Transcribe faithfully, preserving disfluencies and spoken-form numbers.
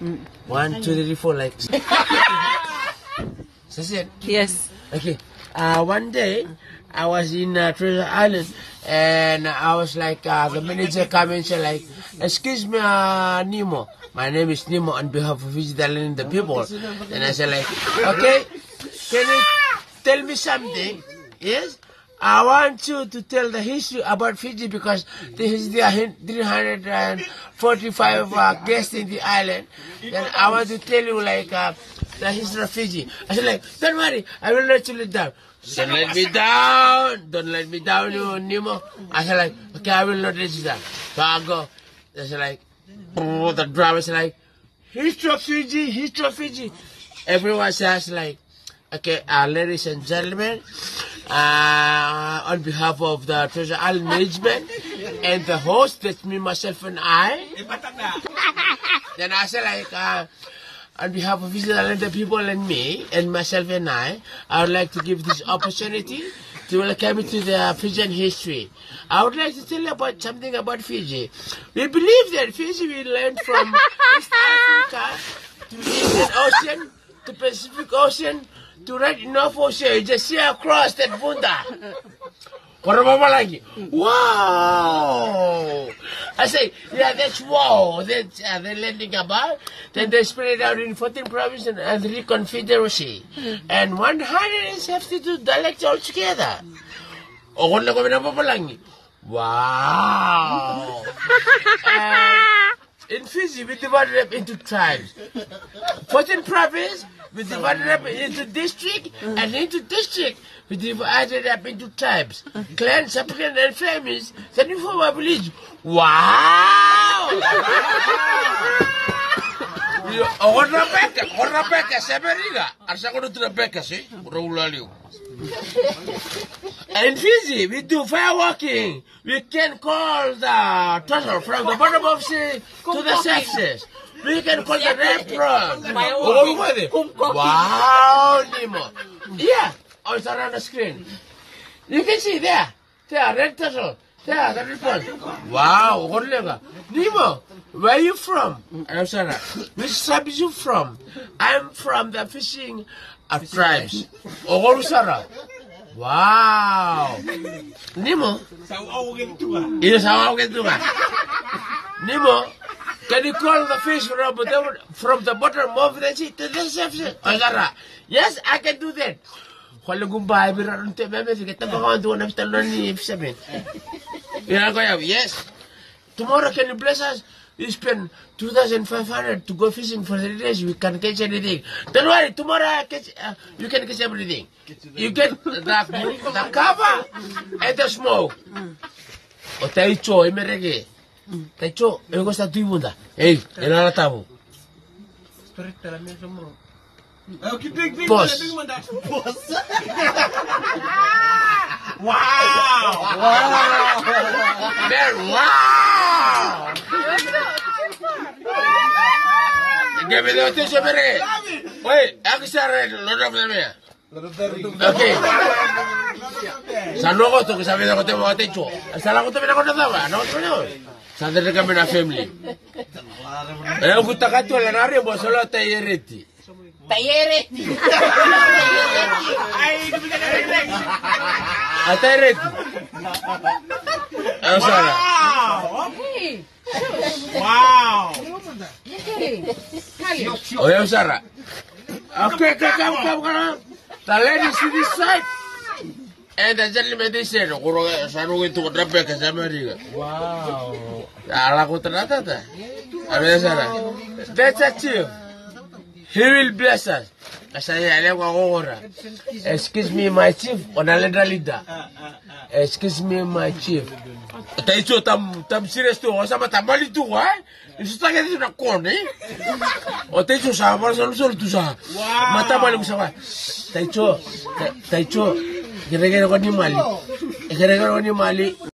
Mm. One, two, three, four, like. That's it. Yes. Okay. Uh, one day, I was in uh, Treasure Island, and I was like, uh, the manager came and said, like, excuse me, uh, Nemo. My name is Nemo on behalf of Fiji Island, the people. And I said, like, okay, can you tell me something? Yes? I want you to tell the history about Fiji because there is three hundred forty-five uh, guests in the island. Then I want to tell you, like, uh, the history of Fiji. I said, like, don't worry, I will let you down. Don't let me down. Don't let me down, you Nemo. I said, like, okay, I will not let you down. So I go. I said, like, oh, the drama is like, history of Fiji, history of Fiji. Everyone says, like, okay, uh, ladies and gentlemen, uh, on behalf of the Treasure Island management and the host, that's me, myself, and I. Then I said, like, uh, on behalf of Fiji Island, the people and me, and myself and I, I would like to give this opportunity to welcome you to the Fijian history. I would like to tell you about something about Fiji. We believe that Fiji we learned from East Africa to the Indian Ocean, to Pacific Ocean, to right North Ocean. You just see across that bunda. Wow! I say, yeah, that's wow. That's uh, they're learning about. Then they spread it out in fourteen provinces and three confederacy, and one hundred seventy-two dialects altogether. Wow! And in Fiji, we divided up into tribes. fourteen provinces, we divided up into district, and into district, we divided up into tribes. Clans, subclans, and families, then we form a village. Wow! In Fiji, we do fireworking. We can call the turtle from the bottom of the sea to the surface. We can call the red frog. Wow, Nemo. Yeah, oh, it's around the screen. You can see there. There, red turtle. There, the red frog. Wow, Nemo, where are you from? I'm sorry. Which tribe is you from? I'm from the fishing uh, tribes. Oh, Sarah. Wow. Nemo. Yes, how get to Nemo, can you call the fish from the, from the bottom of the sea to the surface? Yes, I can do that. Yes. Tomorrow, can you bless us? You spend two thousand five hundred to go fishing for three days. We can catch anything. Don't worry. Tomorrow I catch, uh, you can catch everything. You get the, the cover and the smoke. O taicho, emerege. Taicho, eu gosto de bunda. Ei, ela lá tá bom. Boss. Wow! Wow! Man, wow! Give me the attention, Mary. Wait, I can start a lot of them here. Okay. Sanogo to que sabe de que te voy a techo. Hasta la gota me la conozco, no, no. Sande de camina family. Eh, gusta gato la nare, pues solo talleretti. Talleretti. Ay, no me A talleretti. Eh, Sara. Wow. Oye, Sara. Okay, come, come, come, come. The ladies to this side. And the gentleman they said, wow. That's a chief. He will bless us. Excuse me, my chief. Excuse me, my chief. Taicho tam tam serious tu, sama tambali tu, eh? Itu tak ada nak kon, eh? Oh, Taicho sama selalu selalu tu sah. Mata balik sama. Taicho, Taicho, kira-kira kau ni mali, kira-kira kau ni mali.